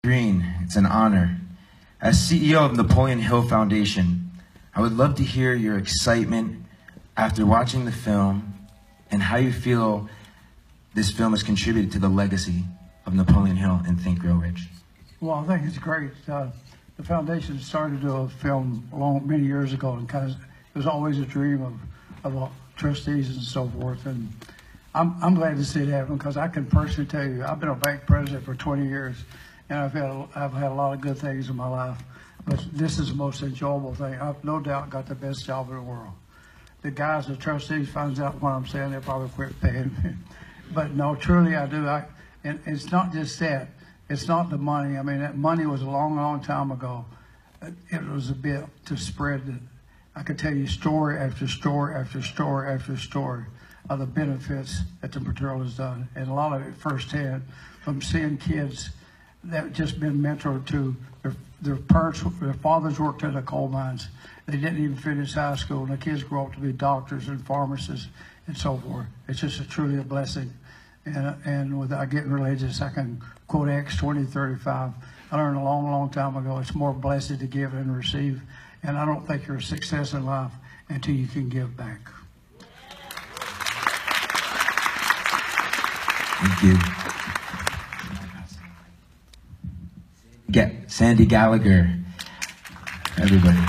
Green, it's an honor. As CEO of Napoleon Hill Foundation, I would love to hear your excitement after watching the film and how you feel this film has contributed to the legacy of Napoleon Hill and Think Grow Rich. Well, I think it's great. The foundation started to do a film many years ago, and it was always a dream of trustees and so forth. And I'm glad to see it happen, because I can personally tell you, I've been a bank president for 20 years, and I've had a lot of good things in my life. But this is the most enjoyable thing. I've no doubt got the best job in the world. The guys, the trustees, finds out what I'm saying, they'll probably quit paying me. But no, truly I do. And it's not just that. It's not the money. I mean, that money was a long, long time ago. It was a bit to spread. I could tell you story after story after story after story of the benefits that the material has done. And a lot of it firsthand from seeing kids that have just been mentored to their parents, their fathers worked in the coal mines. They didn't even finish high school, and the kids grow up to be doctors and pharmacists and so forth. It's just truly a blessing. And without getting religious, I can quote Acts 20:35. I learned a long, long time ago, it's more blessed to give than receive. And I don't think you're a success in life until you can give back. Thank you. Sandy Gallagher, everybody.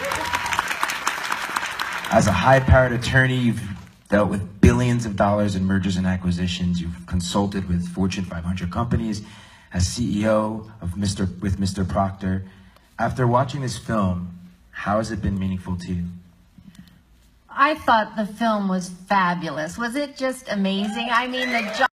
As a high-powered attorney, you've dealt with billions of dollars in mergers and acquisitions. You've consulted with Fortune 500 companies. As CEO of with Mr. Proctor, after watching this film, how has it been meaningful to you? I thought the film was fabulous. Was it just amazing? I mean, the